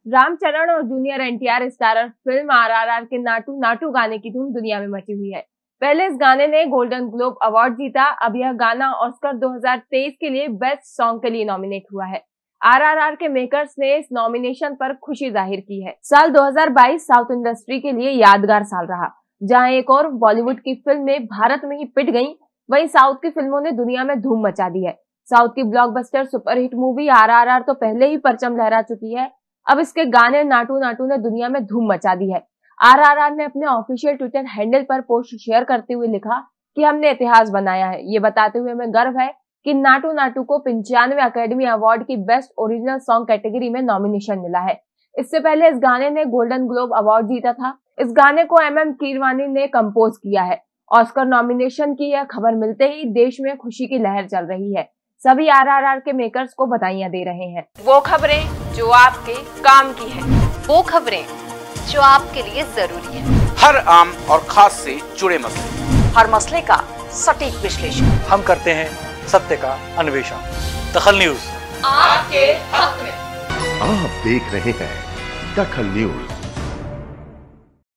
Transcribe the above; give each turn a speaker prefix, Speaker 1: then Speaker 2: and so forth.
Speaker 1: रामचरण और junior NTR starrer film RRR के नाटू नाटू गाने की धूम दुनिया में मची हुई है। पहले इस गाने ने गोल्डन ग्लोब अवार्ड जीता। अब यह गाना ऑस्कर 2023 के लिए बेस्ट सॉन्ग के लिए नॉमिनेट हुआ है। आरआरआर के मेकर्स ने इस नॉमिनेशन पर खुशी जाहिर की है। साल 2022 साउथ इंडस्ट्री के लिए यादगार साल रहा, जहां एक और बॉलीवुड की फिल्में भारत में ही पिट गईं, वहीं साउथ की फिल्मों ने दुनिया में धूम मचा दी है। साउथ की ब्लॉकबस्टर सुपरहिट मूवी आरआरआर तो पहले ही परचम लहरा चुकी है, अब इसके गाने नाटू नाटू ने दुनिया में धूम मचा दी है। आरआरआर ने अपने ऑफिशियल ट्विटर हैंडल पर पोस्ट शेयर करते हुए लिखा कि हमने इतिहास बनाया है। ये बताते हुए हमें गर्व है कि नाटू नाटू को 95वें अकेडमी अवार्ड की बेस्ट ओरिजिनल सॉन्ग कैटेगरी में नॉमिनेशन मिला है। इससे पहले इस गाने ने गोल्डन ग्लोब अवार्ड जीता था। इस गाने को MM कीरवानी ने कंपोज किया है। ऑस्कर नॉमिनेशन की यह खबर मिलते ही देश में खुशी की लहर चल रही है। सभी आरआरआर के मेकर्स को बधाइयां दे रहे हैं। वो खबरें जो आपके काम की है,
Speaker 2: वो खबरें जो आपके लिए जरूरी है,
Speaker 3: हर आम और खास से जुड़े मसले,
Speaker 2: हर मसले का सटीक विश्लेषण
Speaker 4: हम करते हैं, सत्य का अन्वेषण। दखल न्यूज
Speaker 2: आपके हक में।
Speaker 5: आप देख रहे हैं दखल न्यूज।